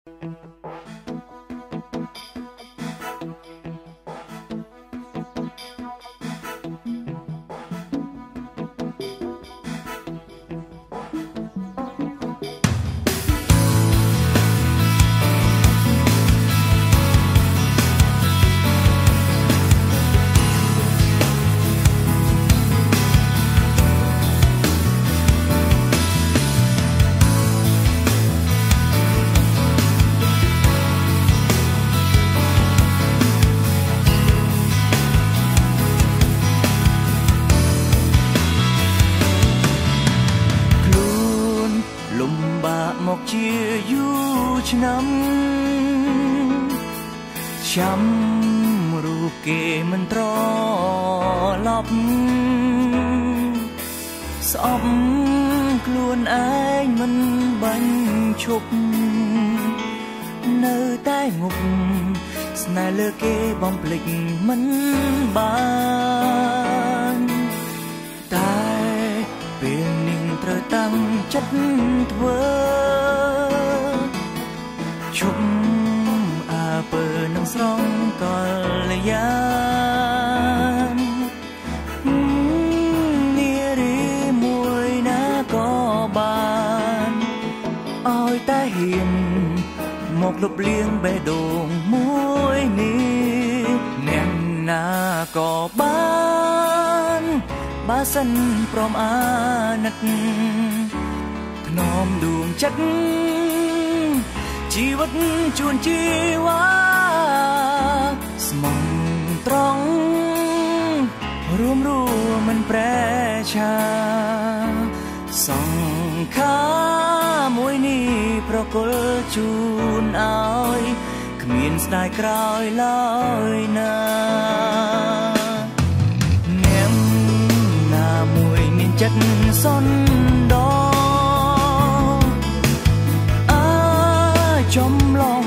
មកជាយូរឆ្នាំចាំរូបគេមិនត្រឡប់ស្អប់ខ្លួនឯងមិនបាញ់ឈប់នៅតែងប់ស្នេហ៍លើគេបំភ្លេចមិនបានតែពេលនាងត្រូវតាំងចិត្តធ្វើជុំអើពើនឹងស្រង់កលយាននារីមួយណាក៏បានឲ្យតែហ៊ានមកលុបលាងបេះដូងមួយនេះអ្នកណាក៏បានបើសិនព្រមអាណិតធ្នមដួងចិត្តជីវិតជួនជីវ៉ាស្មងត្រង់រួមមិនប្រែឆាសង្ខាមួយនេះប្រគល់ជូនឲ្យគ្មានស្ដាយក្រោយឡើយណាអ្នកណាមួយមានចិត្តសន្តោចំឡ